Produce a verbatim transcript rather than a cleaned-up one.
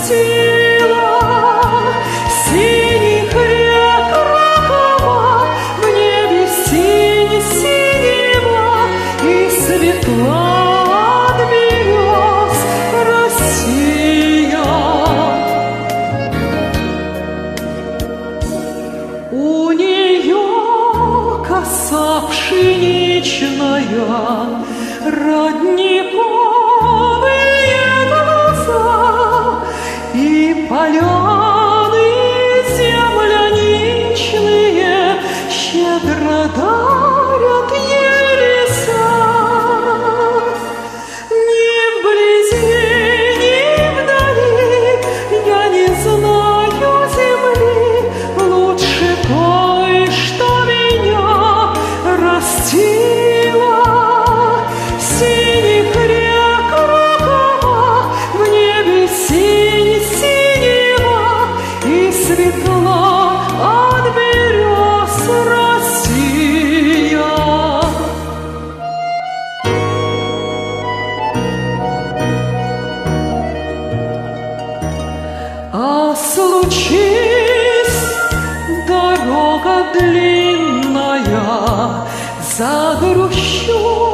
растила, синих рек ракова, в небе сине-синего и светла от берез Россия. У нее коса пшеничная, родниковые глаза и поляны земляничные щедро дарят ей леса. Ни вблизи, ни вдали я не знаю земли лучше той, что меня растила. Синих рек ракова, в небе сине-синего и светла от берез Россия. А случись дорога длинная, загрущу